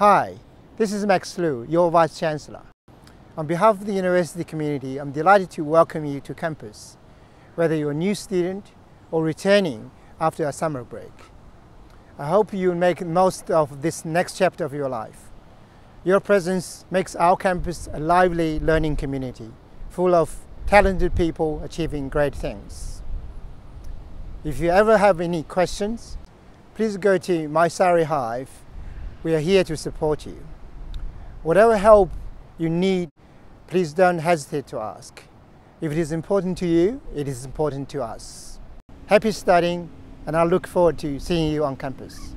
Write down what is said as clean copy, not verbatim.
Hi, this is Max Liu, your Vice-Chancellor. On behalf of the university community, I'm delighted to welcome you to campus, whether you're a new student or returning after a summer break. I hope you make the most of this next chapter of your life. Your presence makes our campus a lively learning community, full of talented people achieving great things. If you ever have any questions, please go to My Surrey Hive. We are here to support you. Whatever help you need, please don't hesitate to ask. If it is important to you, it is important to us. Happy studying, and I look forward to seeing you on campus.